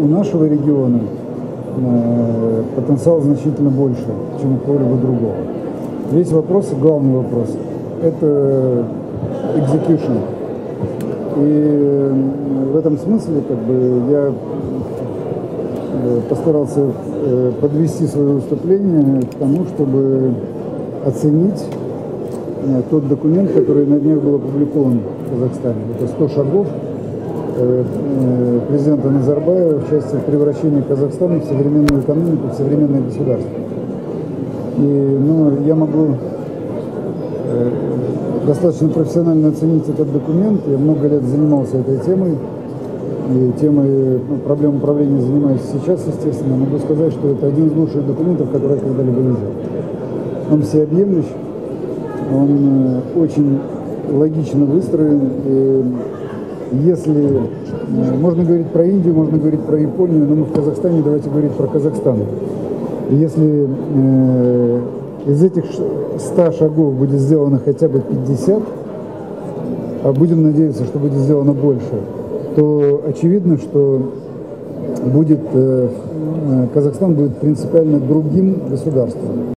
у нашего региона потенциал значительно больше, чем у кого-либо другого. Весь вопрос, главный вопрос, это execution. И в этом смысле я постарался подвести свое выступление к тому, чтобы оценить тот документ, который на днях был опубликован в Казахстане. Это 100 шагов президента Назарбаева в части превращения Казахстана в современную экономику, в современное государство. И я могу достаточно профессионально оценить этот документ. Я много лет занимался этой темой. И темой проблем управления занимаюсь сейчас, естественно. Могу сказать, что это один из лучших документов, который я когда-либо видел. Он всеобъемлющ, он очень логично выстроен. И если можно говорить про Индию, можно говорить про Японию, но мы в Казахстане, давайте говорить про Казахстан. И если из этих 100 шагов будет сделано хотя бы 50, а будем надеяться, что будет сделано больше, то очевидно, что Казахстан будет принципиально другим государством.